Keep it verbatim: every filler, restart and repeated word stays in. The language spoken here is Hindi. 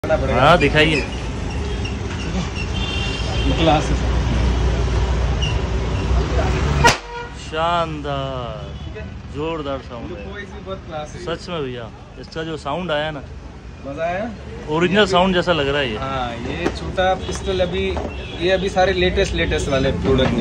हाँ दिखाइए। क्लास शानदार जोरदार साउंड है बहुत क्लास है सच में भैया। इसका जो साउंड आया ना, मजा आया। ओरिजिनल साउंड जैसा लग रहा है ये। हाँ, ये छोटा पिस्टल अभी ये अभी सारे लेटेस्ट लेटेस्ट वाले प्रोडक्ट